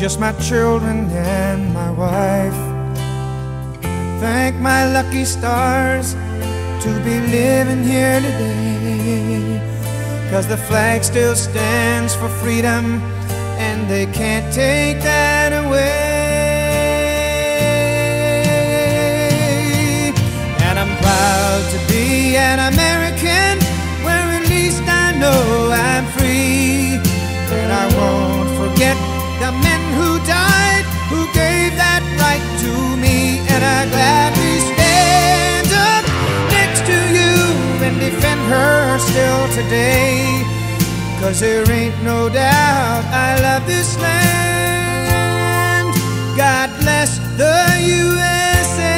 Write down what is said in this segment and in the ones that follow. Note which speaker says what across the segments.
Speaker 1: just my children and my wife. Thank my lucky stars to be living here today, 'cause the flag still stands for freedom, and they can't take that away. And I'm proud to be an American, where at least I know I'm free. And I won't forget the men who died, who gave that right to me. And I gladly stand up next to you and defend her still today, 'cause there ain't no doubt I love this land. God bless the USA.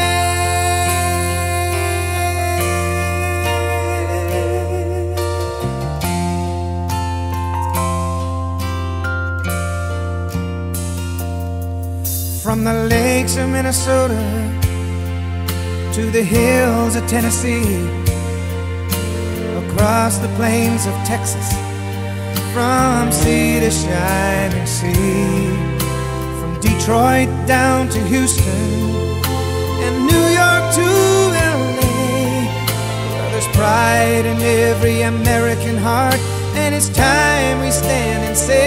Speaker 1: From the lakes of Minnesota to the hills of Tennessee, across the plains of Texas, from sea to shining sea, from Detroit down to Houston and New York to LA. Well, there's pride in every American heart, and it's time we stand and say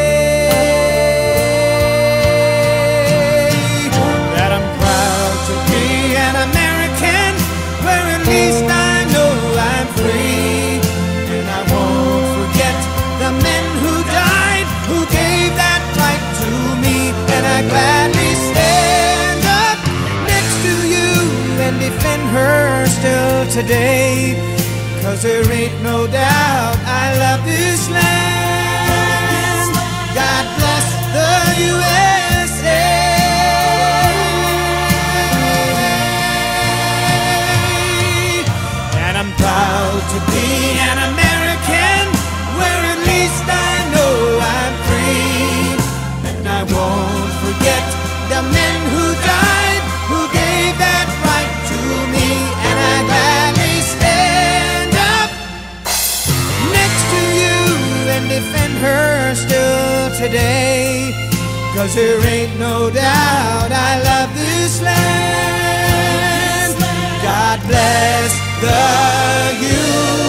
Speaker 1: that I'm proud to be an American, where at least I know I'm free. And I won't forget the men who died, who gave that right to me. And I gladly stand up next to you and defend her still today, 'cause there ain't no doubt I love this land. God bless the USA. And I'm proud to be an American, where at least I know I'm free. And I won't forget the men who died, who gave that right to me. And I gladly stand up next to you and defend her still today, 'cause there ain't no doubt I love this land. God bless the USA.